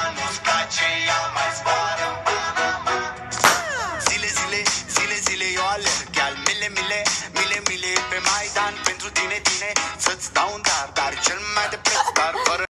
Muscace, ea mai zboară în Panama. Zile, eu alerg, al mile pe Maidan. Pentru tine, să-ți dau un dar cel mai de preț, dar